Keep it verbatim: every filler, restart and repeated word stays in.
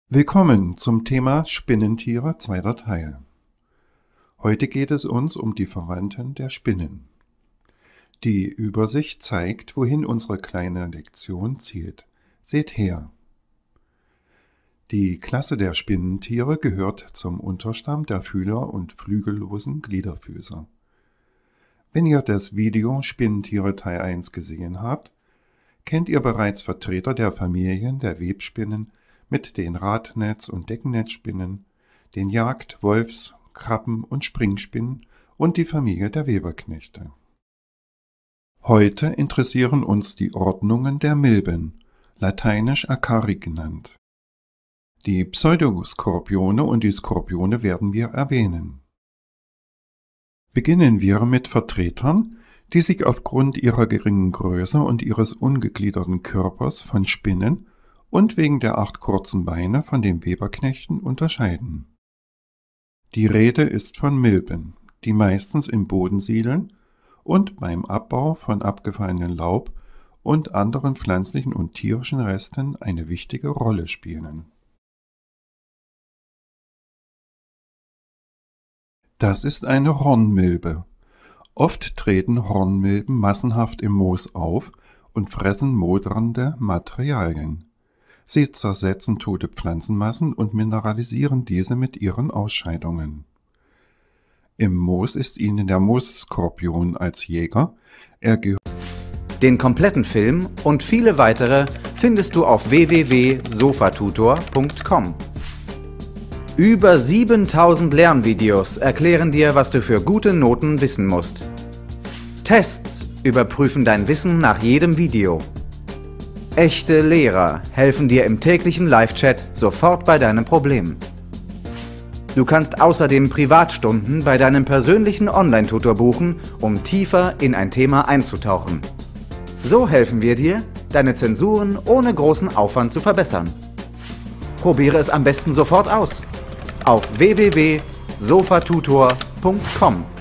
Willkommen zum Thema Spinnentiere, zweiter Teil. Heute geht es uns um die Verwandten der Spinnen. Die Übersicht zeigt, wohin unsere kleine Lektion zielt. Seht her. Die Klasse der Spinnentiere gehört zum Unterstamm der Fühler- und flügellosen Gliederfüßer. Wenn ihr das Video Spinnentiere Teil eins gesehen habt, kennt ihr bereits Vertreter der Familien der Webspinnen mit den Radnetz- und Deckennetzspinnen, den Jagd-, Wolfs-, Krabben- und Springspinnen und die Familie der Weberknechte. Heute interessieren uns die Ordnungen der Milben, lateinisch Acari genannt. Die Pseudoskorpione und die Skorpione werden wir erwähnen. Beginnen wir mit Vertretern, die sich aufgrund ihrer geringen Größe und ihres ungegliederten Körpers von Spinnen und wegen der acht kurzen Beine von den Weberknechten unterscheiden. Die Rede ist von Milben, die meistens im Boden siedeln und beim Abbau von abgefallenem Laub und anderen pflanzlichen und tierischen Resten eine wichtige Rolle spielen. Das ist eine Hornmilbe. Oft treten Hornmilben massenhaft im Moos auf und fressen modernde Materialien. Sie zersetzen tote Pflanzenmassen und mineralisieren diese mit ihren Ausscheidungen. Im Moos ist ihnen der Moosskorpion als Jäger. Er gehört. Den kompletten Film und viele weitere findest du auf w w w punkt sofatutor punkt com. Über siebentausend Lernvideos erklären dir, was du für gute Noten wissen musst. Tests überprüfen dein Wissen nach jedem Video. Echte Lehrer helfen dir im täglichen Live-Chat sofort bei deinem Problem. Du kannst außerdem Privatstunden bei deinem persönlichen Online-Tutor buchen, um tiefer in ein Thema einzutauchen. So helfen wir dir, deine Zensuren ohne großen Aufwand zu verbessern. Probiere es am besten sofort aus. Auf w w w punkt sofatutor punkt com.